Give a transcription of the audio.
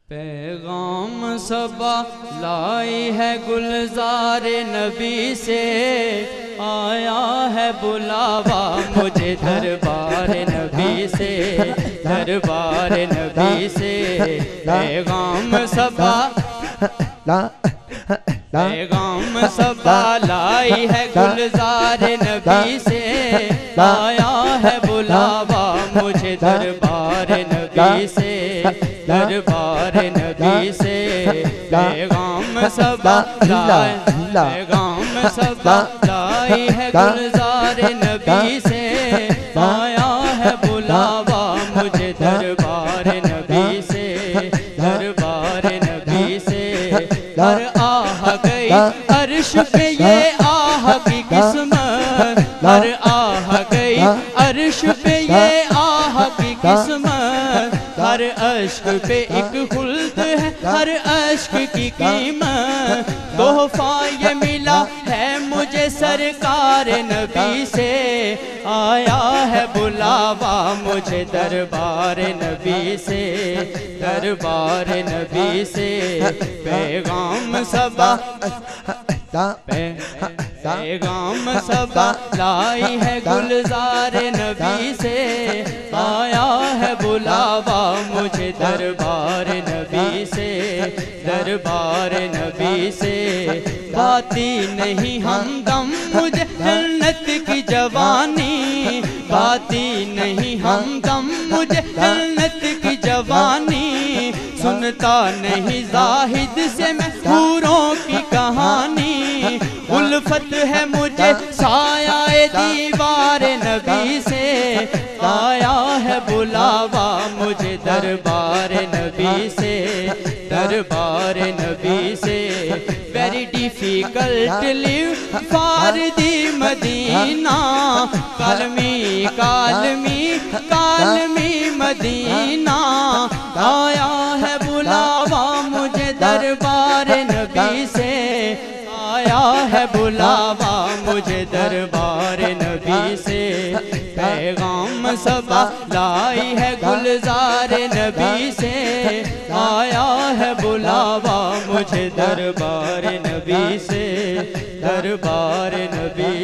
पैगाम सबा लाई है गुलजार नबी से, आया है बुलावा मुझे दरबार नबी से, दरबार नबी से। पैगाम सबा पैगाम सबा लाई है गुलजार नबी से, आया है बुलावा मुझे दरबार नबी से, दरबार नबी से। पैगाम सबा पैगाम सबा लाई है गुलजार नबी से, आया है बुलावा मुझे दरबार नबी से, दरबार नबी से। कर आह गई अर्श पे ये आह की किस्मत, कर आह गई अर्श पे ये आह की किस्मत। हर अश्क पे एक खुल्द है, हर अश्क की कीमत। तोहफा ये मिला है मुझे सरकार नबी से, आया है बुलावा मुझे दरबार नबी से, दरबार नबी से। पैगाम सबा पैगाम सबा लाई है गुलजार नबी से, आया है बुलावा मुझे दरबार नबी से, दरबार नबी से। बाती नहीं हमदम मुझे जन्नत की जवानी, बाती नहीं हमदम मुझे जन्नत की जवानी। सुनता नहीं जाहिद से मैं हूरों की कहानी, उल्फत है मुझे साया दीवार नबी से, आया है बुलावा मुझे दरबार नबी से, दरबार नबी से। Very difficult live for the Medina, कालमी कालमी कालमी मदीना। आया है बुलावा मुझे दरबार नबी से, आया है बुलावा मुझे दरबार नबी से। पैगाम सबा लाई है गुलजार नबी से, आया है बुलावा मुझे दरबार नबी से, दरबार नबी